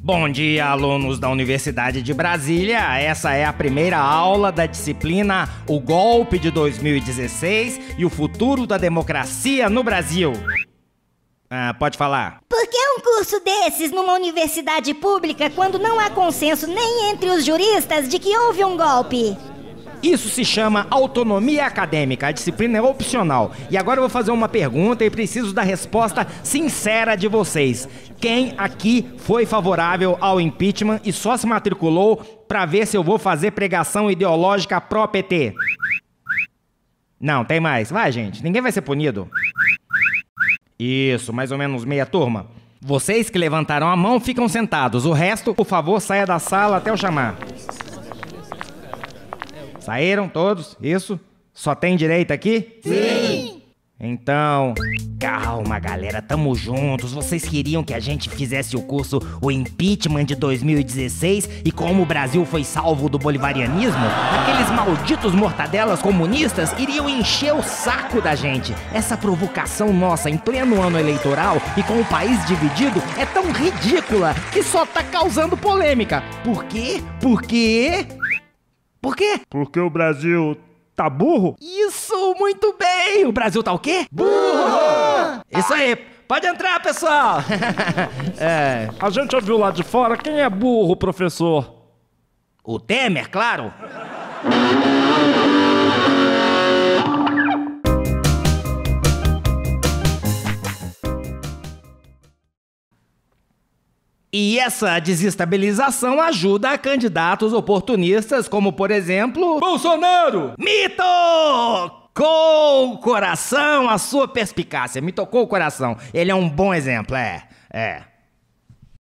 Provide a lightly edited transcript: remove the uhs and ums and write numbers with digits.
Bom dia, alunos da Universidade de Brasília. Essa é a primeira aula da disciplina O Golpe de 2016 e o Futuro da Democracia no Brasil. Pode falar. Por que um curso desses numa universidade pública quando não há consenso nem entre os juristas de que houve um golpe? Isso se chama autonomia acadêmica, a disciplina é opcional. E agora eu vou fazer uma pergunta e preciso da resposta sincera de vocês. Quem aqui foi favorável ao impeachment e só se matriculou pra ver se eu vou fazer pregação ideológica pró-PT? Não, tem mais. Vai, gente, ninguém vai ser punido. Isso, mais ou menos meia turma. Vocês que levantaram a mão ficam sentados. O resto, por favor, saia da sala até eu chamar. Saíram todos? Isso? Só tem direito aqui? Sim! Então, calma galera, tamo juntos. Vocês queriam que a gente fizesse o curso O Impeachment de 2016 e como o Brasil foi salvo do bolivarianismo? Aqueles malditos mortadelas comunistas iriam encher o saco da gente. Essa provocação nossa em pleno ano eleitoral e com o país dividido é tão ridícula que só tá causando polêmica. Por quê? Por quê? Por quê? Porque o Brasil tá burro? Isso, muito bem! O Brasil tá o quê? Burro! Isso aí, pode entrar, pessoal! A gente já viu lá de fora quem é burro, professor. O Temer, claro! E essa desestabilização ajuda a candidatos oportunistas como, por exemplo... Bolsonaro! Me tocou o coração a sua perspicácia. Me tocou o coração. Ele é um bom exemplo, é.